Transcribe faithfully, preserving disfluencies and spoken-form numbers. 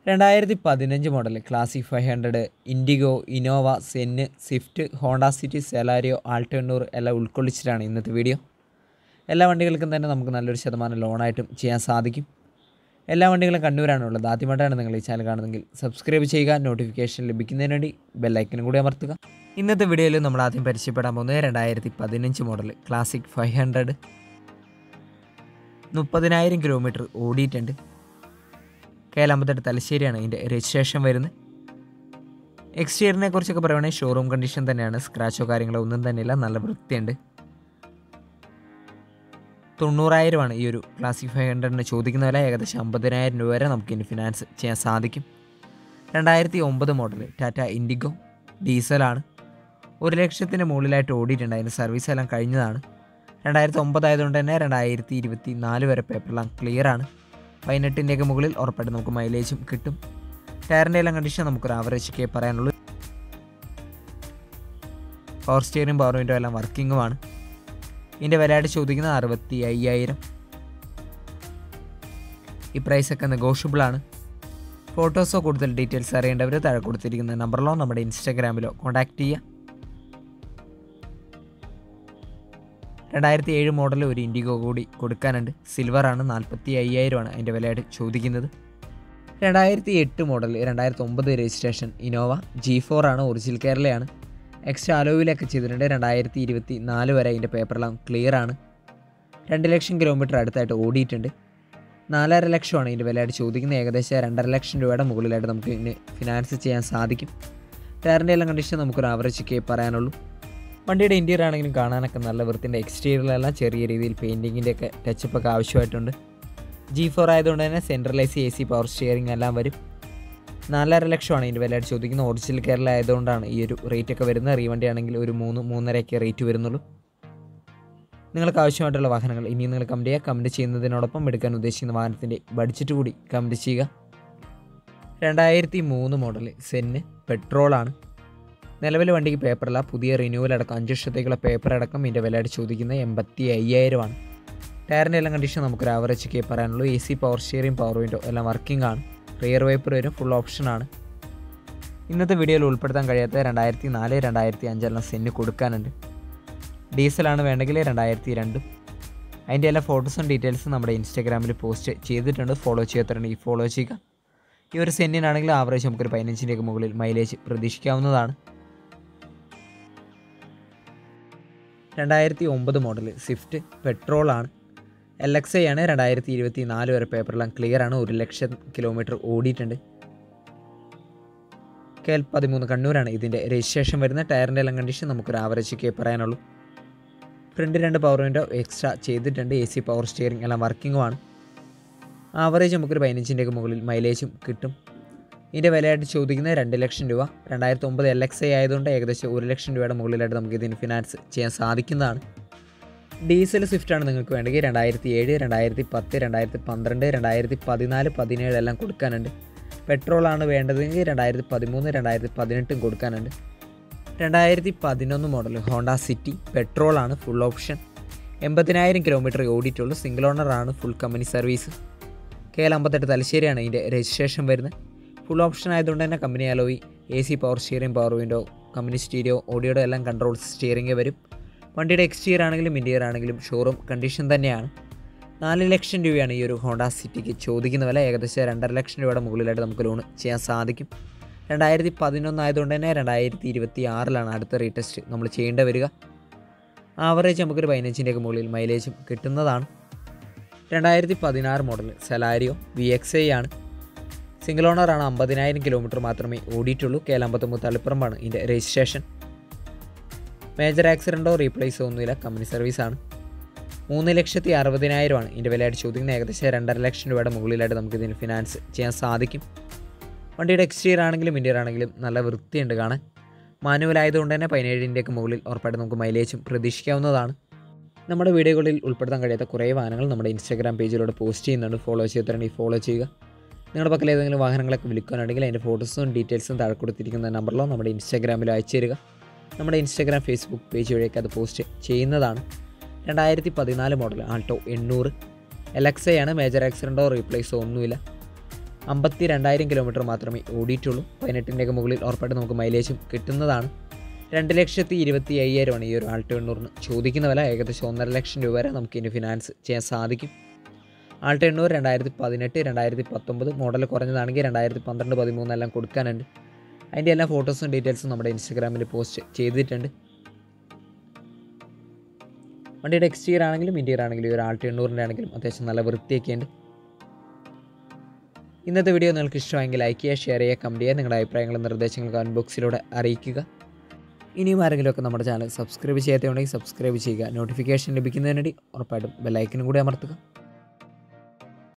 രണ്ടായിരത്തി പതിനഞ്ച് model classic five hundred, Indigo, Innova, Zen, Swift, Honda City, Celerio, Alto എണ്ണൂറ് എല്ലാം ഉൾക്കൊള്ളിച്ചിട്ടാണ് ഇന്നത്തെ വീഡിയോ. എല്ലാ വണ്ടികൾക്കും തന്നെ നമുക്ക് നല്ലൊരു ശതമാനം ലോണായിട്ടും ചെയ്യാൻ സാധിക്കും. എല്ലാ വണ്ടികളും കണ്ണൂരാണുള്ളത്. ആദ്യമായിട്ടാണ് നിങ്ങൾ ഈ ചാനൽ കാണുന്നതെങ്കിൽ സബ്സ്ക്രൈബ് ചെയ്യുക, നോട്ടിഫിക്കേഷൻ ലഭിക്കുന്നതിന് വേണ്ടി ബെല്ലൈക്കനും കൂടി അമർത്തുക. ഇന്നത്തെ വീഡിയോയിൽ നമ്മൾ ആദ്യം പരിചയപ്പെടാൻ പോകുന്നത് രണ്ടായിരത്തി പതിനഞ്ച് മോഡൽ ക്ലാസിക് ഫൈവ് ഹൺഡ്രഡ്. മുപ്പതിനായിരം കിലോമീറ്റർ ഓടിയിട്ടുണ്ട്. കേരളമ്പത്തെട്ട് തലശ്ശേരിയാണ് ഇതിൻ്റെ രജിസ്ട്രേഷൻ വരുന്നത്. എക്സ്റ്റീരിയറിനെ കുറിച്ചൊക്കെ പറയുകയാണെങ്കിൽ ഷോറൂം കണ്ടീഷൻ തന്നെയാണ്. സ്ക്രാച്ചോ കാര്യങ്ങളോ ഒന്നും തന്നെയില്ല, നല്ല വൃത്തിയുണ്ട്. തൊണ്ണൂറായിരമാണ് ഈ ഒരു ക്ലാസിക് ഫൈവ് ഹൺഡ്രഡിന് ചോദിക്കുന്ന വില. ഏകദേശം അമ്പതിനായിരം രൂപ വരെ നമുക്ക് ഇനി ഫിനാൻസ് ചെയ്യാൻ സാധിക്കും. രണ്ടായിരത്തി ഒമ്പത് മോഡൽ ടാറ്റ ഇൻഡിഗോ, ഡീസലാണ്. ഒരു ലക്ഷത്തിന് മുകളിലായിട്ട് ഓടിയിട്ടുണ്ട്. അതിൻ്റെ സർവീസ് എല്ലാം കഴിഞ്ഞതാണ്. രണ്ടായിരത്തി ഒമ്പത് ആയതുകൊണ്ട് തന്നെ രണ്ടായിരത്തി ഇരുപത്തി നാല് വരെ പേപ്പറെല്ലാം ക്ലിയറാണ്. പതിനെട്ടിൻ്റെയൊക്കെ മുകളിൽ ഉറപ്പായിട്ട് നമുക്ക് മൈലേജും കിട്ടും. ടയറിൻ്റെ എല്ലാം കണ്ടീഷൻ നമുക്കൊരു ആവറേജ് ഒക്കെ പറയാനുള്ളൂ. പവർ സ്റ്റിയറിംഗ്, പവർ വിൻഡോ എല്ലാം വർക്കിങ്ങുമാണ്. ഇതിൻ്റെ വിലയായിട്ട് ചോദിക്കുന്നത് അറുപത്തി അയ്യായിരം. ഈ പ്രൈസൊക്കെ നെഗോഷ്യബിളാണ്. ഫോട്ടോസോ കൂടുതൽ ഡീറ്റെയിൽസ് അറിയേണ്ടവർ താഴെ കൊടുത്തിരിക്കുന്ന നമ്പറിലോ നമ്മുടെ ഇൻസ്റ്റാഗ്രാമിലോ കോൺടാക്റ്റ് ചെയ്യുക. രണ്ടായിരത്തി ഏഴ് മോഡൽ ഒരു ഇൻഡിഗോ കൂടി കൊടുക്കാനുണ്ട്. സിൽവറാണ്. നാൽപ്പത്തി അയ്യായിരമാണ് അതിൻ്റെ വിലയായിട്ട് ചോദിക്കുന്നത്. രണ്ടായിരത്തി എട്ട് മോഡൽ രണ്ടായിരത്തി ഒമ്പത് രജിസ്ട്രേഷൻ ഇന്നോവ ജി ഫോർ ആണ്. ഒറിജിനൽ കേരളയാണ്. എക്സ്ട്രാ അലോയിലൊക്കെ ചെയ്തിട്ടുണ്ട്. രണ്ടായിരത്തി ഇരുപത്തി നാല് വരെ അതിൻ്റെ പേപ്പറെല്ലാം ക്ലിയറാണ്. രണ്ട് ലക്ഷം കിലോമീറ്റർ അടുത്തായിട്ട് ഓടിയിട്ടുണ്ട്. നാലര ലക്ഷമാണ് ഇതിൻ്റെ വിലയായിട്ട് ചോദിക്കുന്നത്. ഏകദേശം രണ്ടര ലക്ഷം രൂപയുടെ മുകളിലായിട്ട് നമുക്ക് ഇതിന് ഫിനാൻസ് ചെയ്യാൻ സാധിക്കും. ടയറിൻ്റെ എല്ലാം കണ്ടീഷൻ നമുക്കൊരു ആവറേജ് ഒക്കെ പറയാനുള്ളൂ. വണ്ടിയുടെ ഇൻറ്റീരിയർ ആണെങ്കിലും കാണാനൊക്കെ നല്ല വൃത്തിൻ്റെ. എക്സ്റ്റീരിയറിലെല്ലാം ചെറിയ രീതിയിൽ പെയിൻറ്റിങ്ങിൻ്റെ ഒക്കെ ടച്ചപ്പൊക്കെ ആവശ്യമായിട്ടുണ്ട്. ജി ഫോർ ആയതുകൊണ്ട് തന്നെ centralise A C, power steering എല്ലാം വരും. നാലര ലക്ഷമാണ് ഇതിൻ്റെ വിലയായിട്ട് ചോദിക്കുന്നത്. ഒറിജിനൽ കേരള ആയതുകൊണ്ടാണ് ഈ ഒരു റേറ്റൊക്കെ വരുന്നത്. റീവണ്ടി ആണെങ്കിൽ ഒരു മൂന്ന് മൂന്നരയൊക്കെ റേറ്റ് വരുന്നുള്ളൂ. നിങ്ങൾക്ക് ആവശ്യമായിട്ടുള്ള വാഹനങ്ങൾ ഇനി നിങ്ങൾ കമൻറ്റ് ചെയ്യുക. കമൻറ്റ് ചെയ്യുന്നതിനോടൊപ്പം എടുക്കാൻ ഉദ്ദേശിക്കുന്ന വാഹനത്തിൻ്റെ ബഡ്ജറ്റ് കൂടി കമൻറ്റ് ചെയ്യുക. രണ്ടായിരത്തി മൂന്ന് മോഡൽ സെന്ന്, പെട്രോളാണ്. നിലവിൽ വണ്ടിക്ക് പേപ്പറല്ല. പുതിയ റിന്യൂവൽ അടക്കം അഞ്ച് വർഷത്തേക്കുള്ള പേപ്പർ അടക്കം ഇതിൻ്റെ വിലയായിട്ട് ചോദിക്കുന്നത് എൺപത്തി അയ്യായിരമാണ്. ടയറിൻ്റെ എല്ലാം കണ്ടീഷൻ നമുക്കൊരു ആവറേജ് ഒക്കെ പറയാനുള്ളൂ. A C, power steering, power window എല്ലാം വർക്കിംഗ് ആണ്. റിയർ വൈപ്പർ വരും. ഫുൾ ഓപ്ഷനാണ്. ഇന്നത്തെ വീഡിയോയിൽ ഉൾപ്പെടുത്താൻ കഴിയാത്ത രണ്ടായിരത്തി നാല് രണ്ടായിരത്തി അഞ്ചെല്ലാം സെന്ന് കൊടുക്കാനുണ്ട്. ഡീസലാണ് വേണ്ടെങ്കിൽ രണ്ടായിരത്തി രണ്ടും. അതിൻ്റെ എല്ലാ ഫോട്ടോസും ഡീറ്റെയിൽസും നമ്മുടെ ഇൻസ്റ്റാഗ്രാമിൽ പോസ്റ്റ് ചെയ്തിട്ടുണ്ട്. ഫോളോ ചെയ്യാത്തവരുണ്ടെങ്കിൽ ഫോളോ ചെയ്യുക. ഈ ഒരു സെന്നിനാണെങ്കിൽ ആവറേജ് നമുക്കൊരു പതിനഞ്ചിൻ്റെയൊക്കെ മുകളിൽ മൈലേജ് പ്രതീക്ഷിക്കാവുന്നതാണ്. രണ്ടായിരത്തി ഒമ്പത് മോഡൽ സ്വിഫ്റ്റ്, പെട്രോളാണ്. എൽ എക്സ് ഐ ആണ്. രണ്ടായിരത്തി ഇരുപത്തി നാല് വരെ പേപ്പറെല്ലാം ക്ലിയറാണ്. ഒരു ലക്ഷം കിലോമീറ്റർ ഓടിയിട്ടുണ്ട്. കെ എൽ പതിമൂന്ന് കണ്ണൂരാണ് ഇതിൻ്റെ രജിസ്ട്രേഷൻ വരുന്നത്. ടയറിൻ്റെ എല്ലാം കണ്ടീഷൻ നമുക്കൊരു ആവറേജ് ഒക്കെ പറയാനുള്ളൂ. ഫ്രണ്ട് രണ്ട് പവർ വിൻഡോ എക്സ്ട്രാ ചെയ്തിട്ടുണ്ട്. എ സി, പവർ സ്റ്റിയറിംഗ് എല്ലാം വർക്കിങ്ങുമാണ്. ആവറേജ് നമുക്കൊരു പതിനഞ്ചിൻ്റെയൊക്കെ മുകളിൽ മൈലേജും കിട്ടും. ഇതിൻ്റെ വിലയായിട്ട് ചോദിക്കുന്നത് രണ്ട് ലക്ഷം രൂപ. രണ്ടായിരത്തി ഒമ്പത് എൽ എക്സ് ഐ ആയതുകൊണ്ട് ഏകദേശം ഒരു ലക്ഷം രൂപയുടെ മുകളിലായിട്ട് നമുക്ക് ഇതിന് ഫിനാൻസ് ചെയ്യാൻ സാധിക്കുന്നതാണ്. ഡീസൽ സ്വിഫ്റ്റാണ് നിങ്ങൾക്ക് വേണ്ടെങ്കിൽ രണ്ടായിരത്തി ഏഴ്, രണ്ടായിരത്തി പത്ത്, രണ്ടായിരത്തി പന്ത്രണ്ട്, രണ്ടായിരത്തി പതിനാല്, പതിനേഴ് എല്ലാം കൊടുക്കാനുണ്ട്. പെട്രോളാണ് വേണ്ടതെങ്കിൽ രണ്ടായിരത്തി പതിമൂന്ന്, രണ്ടായിരത്തി പതിനെട്ടും കൊടുക്കാനുണ്ട്. രണ്ടായിരത്തി പതിനൊന്ന് മോഡൽ ഹോണ്ട സിറ്റി, പെട്രോളാണ്. Full option. എൺപതിനായിരം കിലോമീറ്റർ ഓടിയിട്ടുള്ളൂ. സിംഗിൾ ഓണറാണ്. Full company service. K L അമ്പത്തെട്ട് തലശ്ശേരിയാണ് ഇതിൻ്റെ രജിസ്ട്രേഷൻ വരുന്നത്. ഫുൾ ഓപ്ഷൻ ആയതുകൊണ്ട് തന്നെ കമ്പനി അലോയി, A C, power steering, power window, company stereo, ഓഡിയോയുടെ എല്ലാം കൺട്രോൾ സ്റ്റിയറിംഗ് വരും. വണ്ടിയുടെ എക്സ്റ്റീരിയർ ആണെങ്കിലും ഇൻറ്റീരിയർ ആണെങ്കിലും ഷോറൂം കണ്ടീഷൻ തന്നെയാണ്. നാല് ലക്ഷം രൂപയാണ് ഈ ഒരു ഹോണ്ട സിറ്റിക്ക് ചോദിക്കുന്ന വില. ഏകദേശം രണ്ടര ലക്ഷം രൂപയുടെ മുകളിലായിട്ട് നമുക്ക് ലോൺ ചെയ്യാൻ സാധിക്കും. രണ്ടായിരത്തി പതിനൊന്ന് ആയതുകൊണ്ട് തന്നെ രണ്ടായിരത്തി ഇരുപത്തി ആറിലാണ് അടുത്ത റീടെസ്റ്റ് നമ്മൾ ചെയ്യേണ്ടി വരിക. ആവറേജ് നമുക്കൊരു പതിനഞ്ചിൻ്റെയൊക്കെ മുകളിൽ മൈലേജും കിട്ടുന്നതാണ്. രണ്ടായിരത്തി പതിനാറ് model Celerio V X I ആണ്. സിംഗിൾ ഓണറാണ്. അമ്പതിനായിരം കിലോമീറ്റർ മാത്രമേ ഓടിയിട്ടുള്ളൂ. കെ എൽ അമ്പത്തൊമ്പത് തളിപ്പറമ്പാണ് ഇതിൻ്റെ രജിസ്ട്രേഷൻ. മേജർ ആക്സിഡൻറ്റോ റീപ്ലേസോ ഒന്നുമില്ല. കമ്പനി സർവീസാണ്. മൂന്ന് ലക്ഷത്തി അറുപതിനായിരമാണ് ഇതിൻ്റെ വിലയായിട്ട് ചോദിക്കുന്നത്. ഏകദേശം രണ്ടര ലക്ഷം രൂപയുടെ മുകളിലായിട്ട് നമുക്ക് ഇതിന് ഫിനാൻസ് ചെയ്യാൻ സാധിക്കും. വണ്ടിയുടെ എക്സ്റ്റീരിയർ ആണെങ്കിലും ഇൻറ്റീരിയർ ആണെങ്കിലും നല്ല വൃത്തിയുണ്ട് കാണാൻ. മാനുവൽ ആയതുകൊണ്ട് തന്നെ പതിനേഴിൻ്റെയൊക്കെ മുകളിൽ ഉറപ്പായിട്ട് നമുക്ക് മൈലേജും പ്രതീക്ഷിക്കാവുന്നതാണ്. നമ്മുടെ വീഡിയോകളിൽ ഉൾപ്പെടുത്താൻ കഴിയാത്ത കുറേ വാഹനങ്ങൾ നമ്മുടെ ഇൻസ്റ്റാഗ്രാം പേജിലൂടെ പോസ്റ്റ് ചെയ്യുന്നുണ്ട്. ഫോളോ ചെയ്തിട്ടുണ്ടെങ്കിൽ ഫോളോ ചെയ്യുക. നിങ്ങളുടെ പക്കൽ ഏതെങ്കിലും വാഹനങ്ങളൊക്കെ വിൽക്കാനുണ്ടെങ്കിൽ അതിൻ്റെ ഫോട്ടോസും ഡീറ്റെയിൽസും താഴെ കൊടുത്തിരിക്കുന്ന നമ്പറിലോ നമ്മുടെ ഇൻസ്റ്റാഗ്രാമിലോ അയച്ചു തരിക. നമ്മുടെ ഇൻസ്റ്റാഗ്രാം, ഫേസ്ബുക്ക് പേജ് വഴിയൊക്കെ അത് പോസ്റ്റ് ചെയ്യുന്നതാണ്. രണ്ടായിരത്തി പതിനാല് മോഡൽ ആൾട്ടോ എണ്ണൂറ്, എൽ എക്സ് ഐ ആണ്. മേജർ ആക്സിഡൻറ്റോ റീപ്ലേസോ ഒന്നുമില്ല. അമ്പത്തി രണ്ടായിരം കിലോമീറ്റർ മാത്രമേ ഓടിയിട്ടുള്ളൂ. പതിനെട്ടിൻ്റെയൊക്കെ മുകളിൽ ഉറപ്പായിട്ട് നമുക്ക് മൈലേജും കിട്ടുന്നതാണ്. രണ്ട് ലക്ഷത്തി ഇരുപത്തി അയ്യായിരമാണ് ഈ ഒരു ആൾട്ടോ എണ്ണൂറിന് ചോദിക്കുന്ന വില. ഏകദേശം ഒന്നര ലക്ഷം രൂപ വരെ നമുക്ക് ഇനി ഫിനാൻസ് ചെയ്യാൻ സാധിക്കും. ആൾട്ടോ എണ്ണൂറ് രണ്ടായിരത്തി പതിനെട്ട് രണ്ടായിരത്തി പത്തൊമ്പത് മോഡൽ കുറഞ്ഞതാണെങ്കിൽ രണ്ടായിരത്തി പന്ത്രണ്ട് പതിമൂന്നെല്ലാം കൊടുക്കാനുണ്ട്. അതിൻ്റെ എല്ലാ ഫോട്ടോസും ഡീറ്റെയിൽസും നമ്മുടെ ഇൻസ്റ്റാഗ്രാമിൽ പോസ്റ്റ് ചെയ്തിട്ടുണ്ട്. വണ്ടിയുടെ എക്സ്റ്റീരിയർ ആണെങ്കിലും ഇൻറ്റീരിയർ ആണെങ്കിലും ഈ ഒരു ആൾട്ടോ എണ്ണൂറിൻ്റെ ആണെങ്കിലും അത്യാവശ്യം നല്ല വൃത്തിയൊക്കെ ഉണ്ട്. ഇന്നത്തെ വീഡിയോ നിങ്ങൾക്ക് ഇഷ്ടമായെങ്കിൽ ലൈക്ക് ചെയ്യുക, ഷെയർ ചെയ്യുക, കമൻറ്റ് ചെയ്യുക. നിങ്ങളുടെ അഭിപ്രായങ്ങളും നിർദ്ദേശങ്ങളും കമൻറ്റ് ബോക്സിലൂടെ അറിയിക്കുക. ഇനിയും ആരെങ്കിലുമൊക്കെ നമ്മുടെ ചാനൽ സബ്സ്ക്രൈബ് ചെയ്യാത്തതുണ്ടെങ്കിൽ സബ്സ്ക്രൈബ് ചെയ്യുക. നോട്ടിഫിക്കേഷൻ ലഭിക്കുന്നതിന് വേണ്ടി ഉറപ്പായിട്ടും ബെല്ലൈക്കനും കൂടി അമർത്തുക.